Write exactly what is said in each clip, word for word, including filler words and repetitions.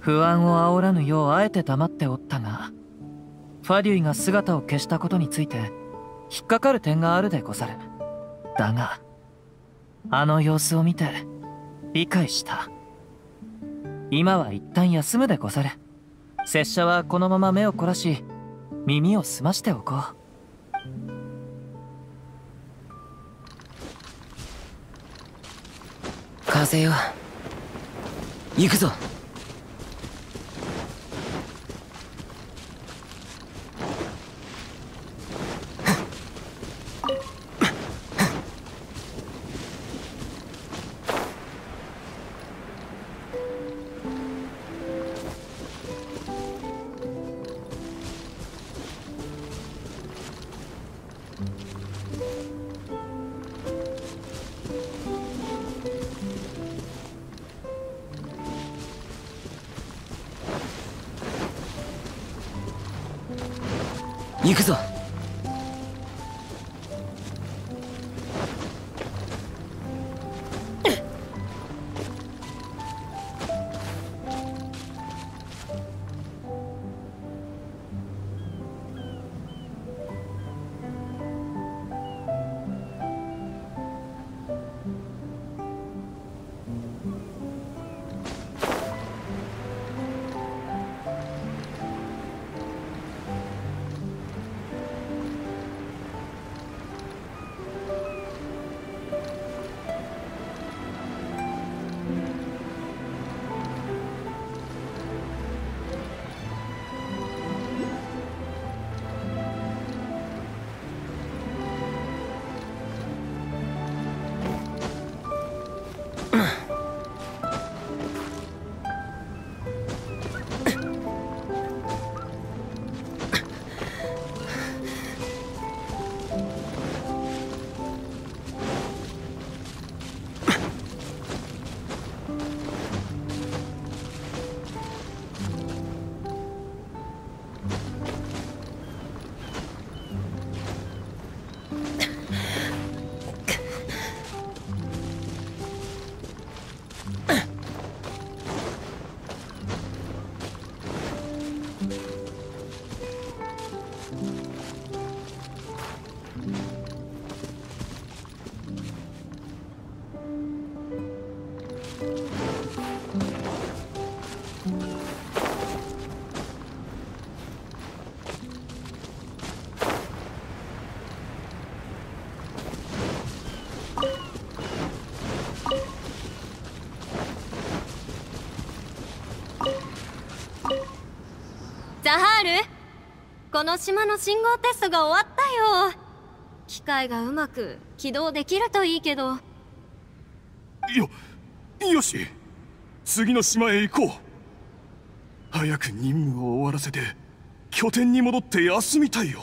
不安を煽らぬようあえて黙っておったが、ファデュイが姿を消したことについて引っかかる点があるでござる。だがあの様子を見て理解した。今は一旦休むでござる。拙者はこのまま目を凝らし耳を澄ましておこう。 風よ、行くぞ。行くぞ。 ザハール、この島の信号テストが終わったよ。機械がうまく起動できるといいけど。 よ、よし、次の島へ行こう。早く任務を終わらせて拠点に戻って休みたいよ。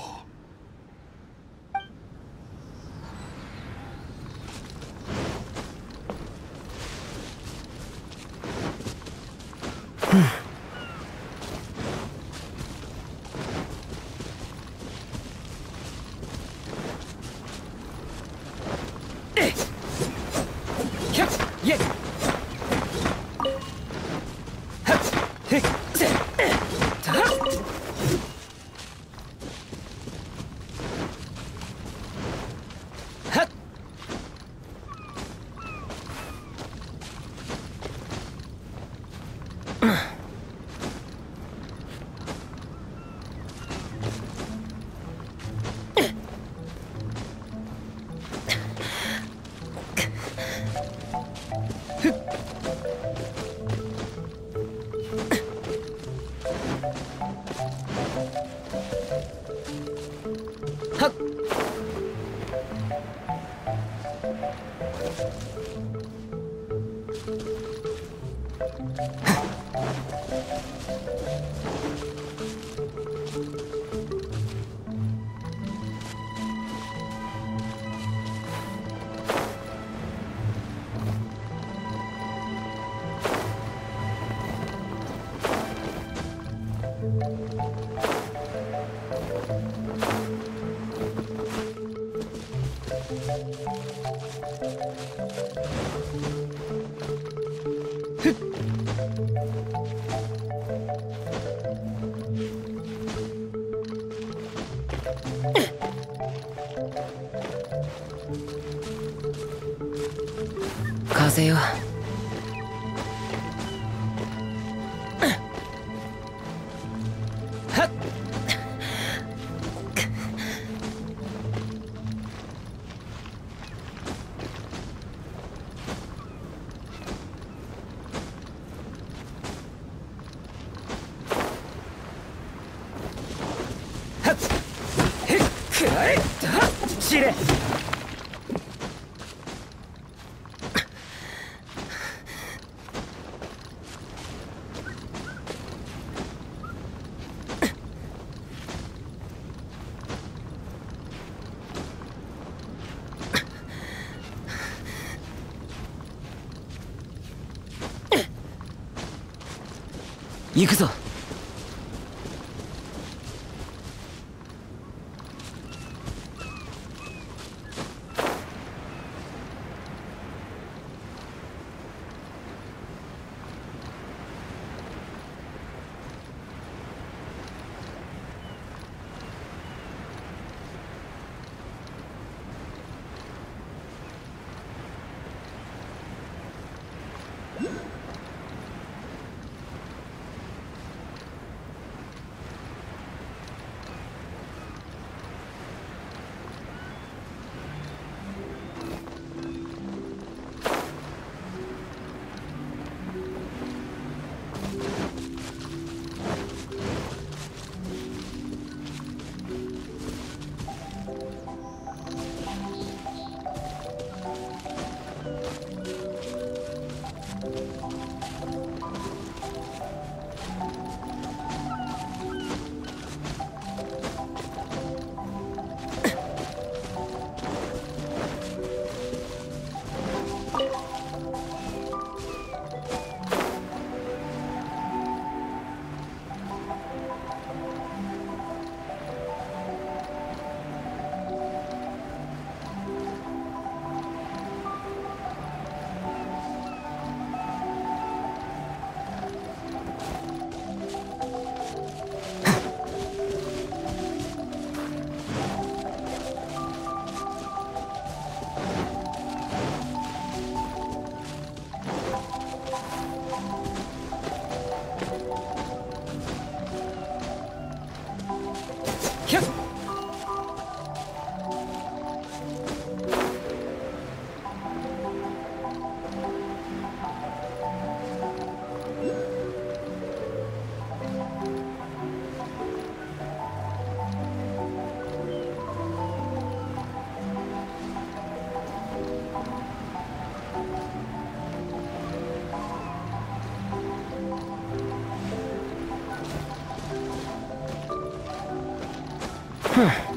させよう。はっ。はっ。へっ、くらえ。はっ、散れ。行くぞ。ひゃっ。ふん。